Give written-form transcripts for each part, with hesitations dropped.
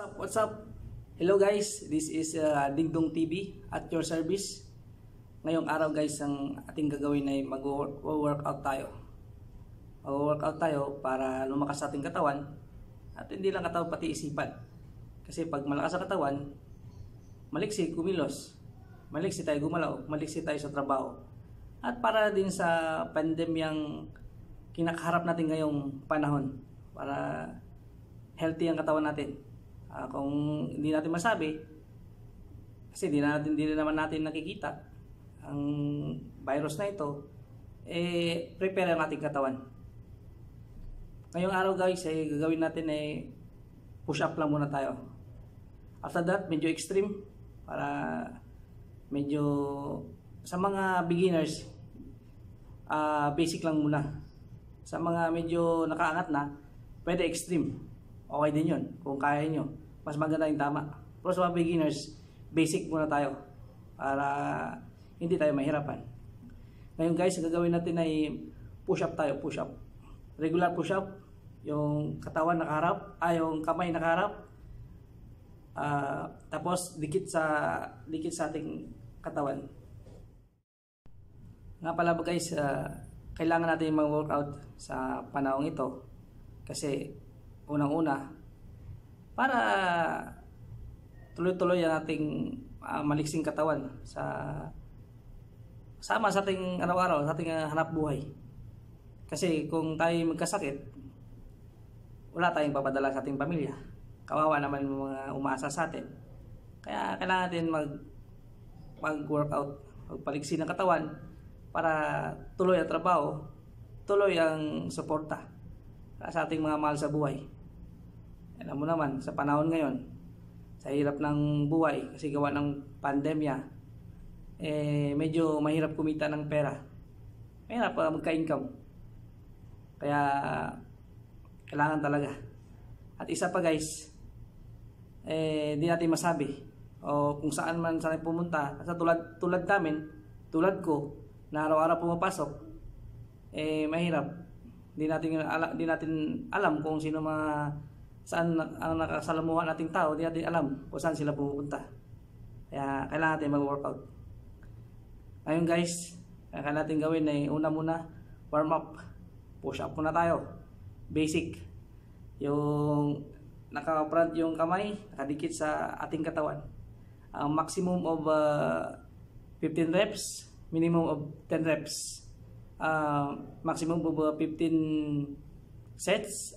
up? What's up? Hello guys, this is Dingdong TV at your service. Ngayong araw guys, ang ating gagawin ay mag-workout tayo. Mag-workout tayo para lumakas sa ating katawan at hindi lang katawan pati isipan. Kasi pag malakas sa katawan, maliksi kumilos, maliksi tayo gumalaw, maliksi tayo sa trabaho. At para din sa pandemyang kinakaharap natin ngayong panahon, para healthy ang katawan natin. Kung hindi natin masabi, kasi hindi naman natin nakikita ang virus na ito, prepare ang ating katawan. Ngayong araw guys, gagawin natin push up lang muna tayo. After that, medyo extreme, para medyo sa mga beginners, basic lang muna. Sa mga medyo nakaangat na, pwede extreme. Okay din yun, kung kaya nyo. Mas maganda yung tama. Pero sa mga beginners, basic muna tayo para hindi tayo mahirapan. Ngayon guys, gagawin natin ay push up tayo, push up. Regular push up, yung katawan nakaharap, yung kamay nakaharap. Tapos dikit sa ating katawan. Nga pala ba guys, kailangan natin mag-workout sa panahong ito kasi unang-una para tuloy-tuloy ang ating maliksing katawan sama sa ating araw-araw, sa ating hanap buhay. Kasi kung tayo magkasakit, wala tayong papadala sa ating pamilya. Kawawa naman yung mga umaasa sa atin. Kaya kailangan natin mag-workout, magpaliksi ng katawan para tuloy ang trabaho, tuloy ang suporta sa ating mga mahal sa buhay. Alam mo naman, sa panahon ngayon, sa hirap ng buhay, kasi gawa ng pandemya, medyo mahirap kumita ng pera. Mahirap magka-income. Kaya, kailangan talaga. At isa pa guys, di natin masabi, o kung saan man sana pumunta, kasi tulad namin, tulad ko, na araw-araw pumapasok, mahirap. Di natin alam kung sino saan ang nakasalamuhan nating tao, di natin alam kung saan sila pumupunta. Kaya kailangan natin mag-workout. Ngayon guys, kailangan natin gawin una muna, warm up. Push up muna tayo. Basic. Yung naka-front yung kamay, nakadikit sa ating katawan. Maximum of 15 reps, minimum of 10 reps. Maximum of 15 sets,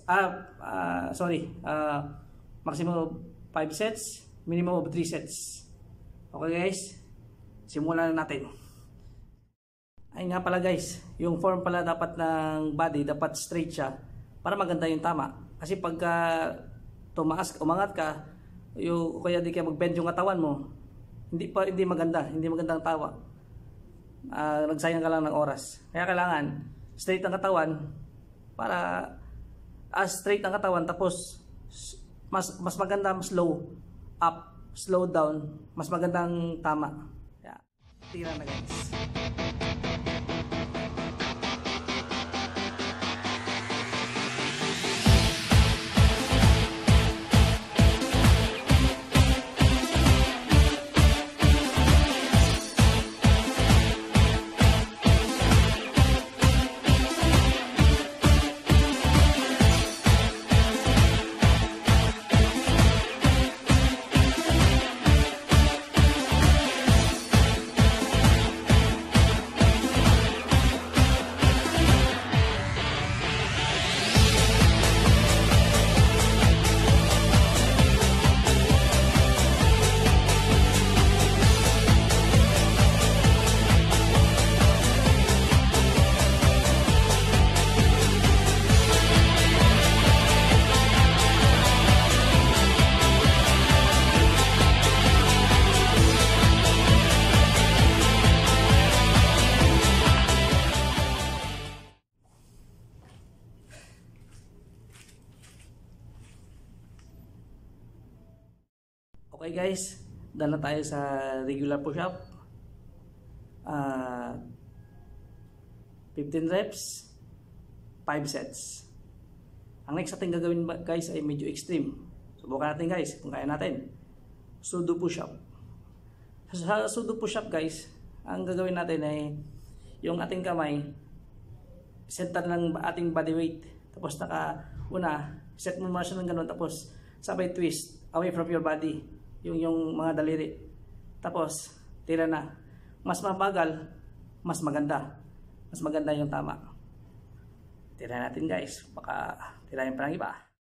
maximum of 5 sets, minimum of 3 sets. Okay guys, simulan na natin. Ay nga pala guys, yung form pala dapat ng body, dapat straight siya para maganda yung tama. Kasi pagka umangat ka, kaya di ka mag-bend yung katawan mo, hindi maganda, hindi magandang tawa. Nagsayang ka lang ng oras. Kaya kailangan straight ang katawan para straight ang katawan, tapos mas maganda slow up, slow down, mas magandang tama. Yeah. Tira na guys. Okay guys, dala tayo sa regular push-up. 15 reps, 5 sets. Ang next ating gagawin guys ay medyo extreme. Subukan natin guys, kung kaya natin. Sudo push-up. Sa sudo push-up guys, ang gagawin natin ay yung ating kamay, center ng ating body weight. Tapos set mo muna siya ng ganun. Tapos sabay twist away from your body. Yung mga daliri. Tapos tira na. Mas mabagal, mas maganda. Mas maganda yung tama. Tira natin guys. Baka tirahin pa ng iba.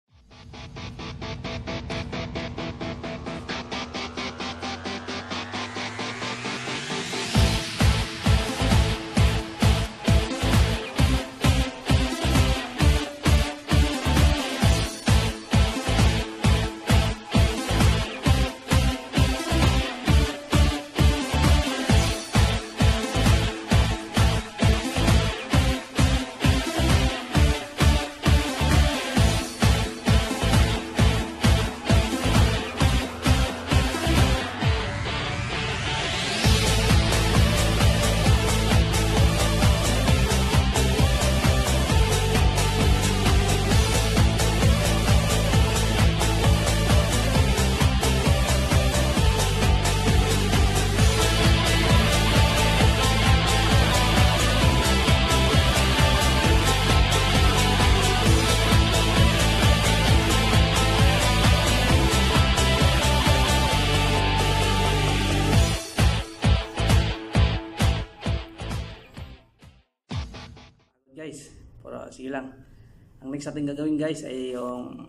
Guys, sige lang. Ang next natin gagawin guys ay yung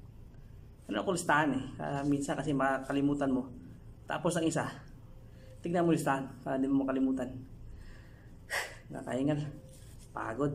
ako listahan minsan kasi makakalimutan mo. Tapos ang isa, tignan mo listahan para hindi mo makalimutan. Nakahingal, pagod.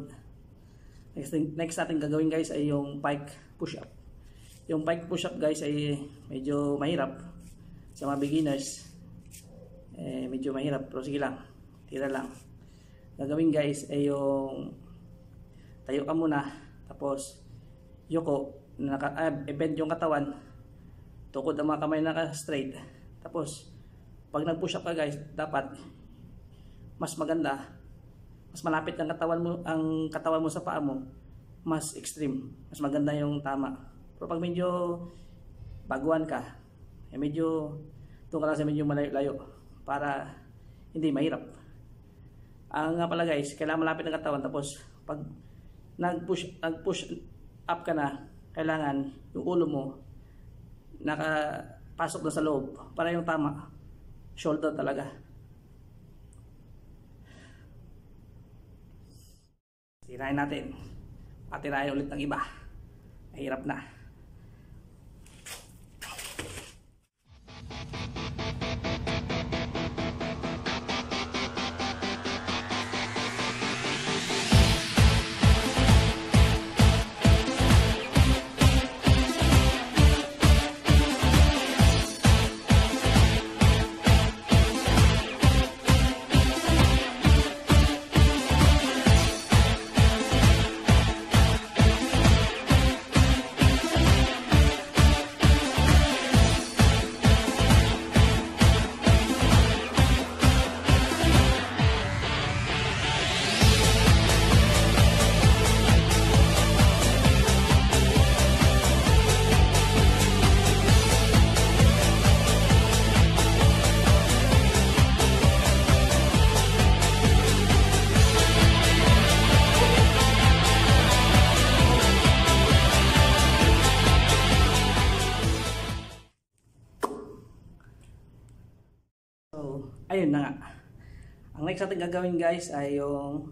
Next natin gagawin guys ay yung pike push-up. Yung pike push-up guys ay medyo mahirap sa mga beginners. Medyo mahirap pero sige lang, tira lang. Gagawin guys ay yung tayo ka muna, tapos yoko, bend yung katawan, tukod ang mga kamay naka-straight. Tapos pag nag-push up ka guys, dapat mas maganda, mas malapit ang katawan mo sa paa mo, mas extreme, mas maganda yung tama. Pero pag medyo baguhan ka, medyo doon ka lang sa medyo malayo-layo para hindi mahirap. Nga pala guys, kailangan malapit ang katawan, tapos pag nag-push up ka na, kailangan yung ulo mo nakapasok na sa loob para yung tama, shoulder talaga. Tirahin natin, patirahin ulit ng iba, mahirap na. Ayun na nga. Ang next natin gagawin guys ay yung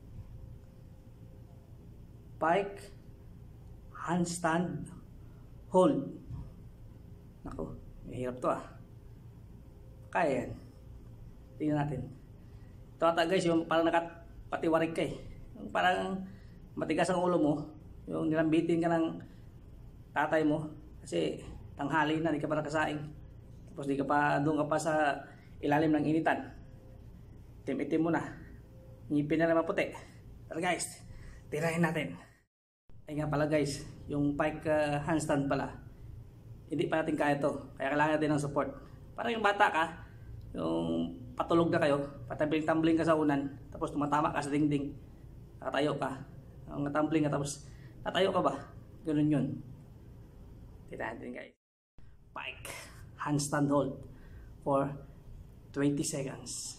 pike handstand hold. Nako, mahirap to Kaya yan. Tingnan natin. Ito ata guys, yung parang nakapatiwarik ka Yung parang matigas ang ulo mo. Yung nilambitin ka ng tatay mo. Kasi tanghali na, di ka pa nakasaing. Tapos doon ka pa sa ilalim ng initan. Itim-itim mo na. Ngipin na naman puti. Pero guys, tirahin natin. Ay nga pala guys, yung pike handstand pala, hindi pa natin kaya to. Kaya kailangan natin ng support. Parang yung bata ka, yung patulog na kayo, patambling-tambling ka sa unan, tapos tumatama ka sa dingding. Nakatayo ka. Ang tumbling ka, tapos tatayo ka ba? Ganun yun. Tignan natin guys. Pike. Handstand hold for 20 seconds.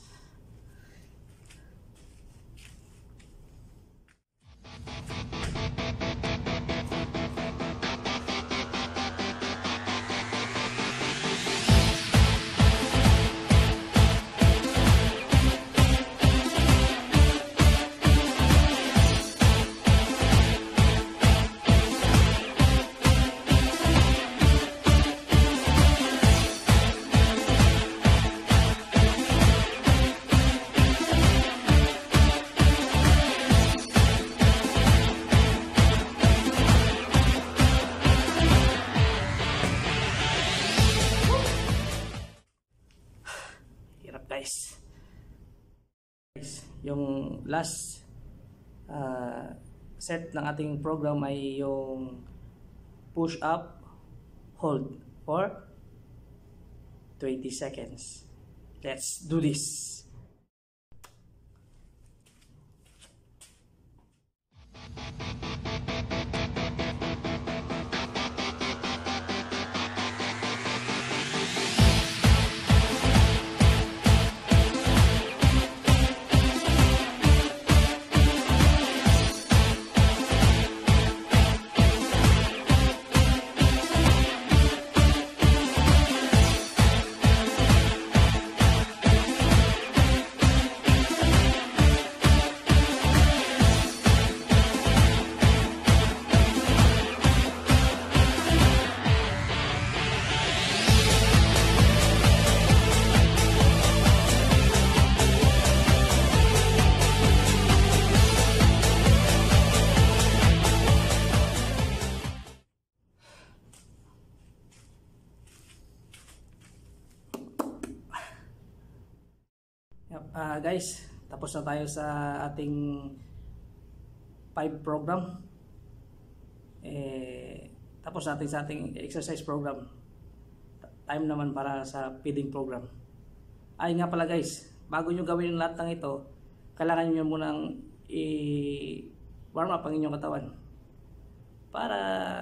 Hirap guys. Yung last set ng ating program ay yung push up hold for 20 seconds. Let's do this. Guys, tapos na tayo sa ating 5 program. Tapos natin sa ating exercise program. Time naman para sa feeding program. Ay nga pala guys, bago nyo gawin lahat ng ito, kailangan nyo munang i-warm up ang inyong katawan para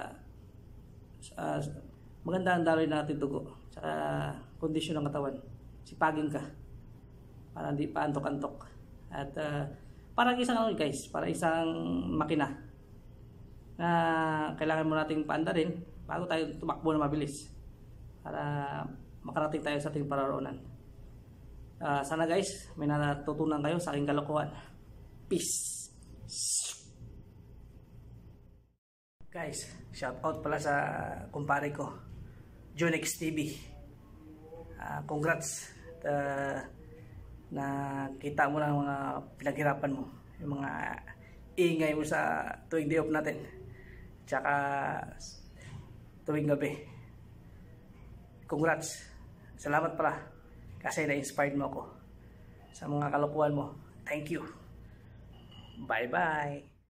maganda ang daloy natin dugo sa kondisyon ng katawan. Sipagin ka para hindi pa antok-antok. At parang isang guys, para isang makina na kailangan mo nating paandarin bago tayo tumakbo na mabilis para makarating tayo sa ating pararoonan. Sana guys, may natutunan kayo sa aking kalokohan. Peace. Guys, shout out pala sa kumpare ko, Junix TV. Congrats. Na kita mo na mga pinaghirapan mo, yung mga ingay mo sa tuwing day off natin, tsaka tuwing gabi. Congrats. Salamat pala kasi na-inspired mo ako sa mga kalokohan mo. Thank you. Bye bye.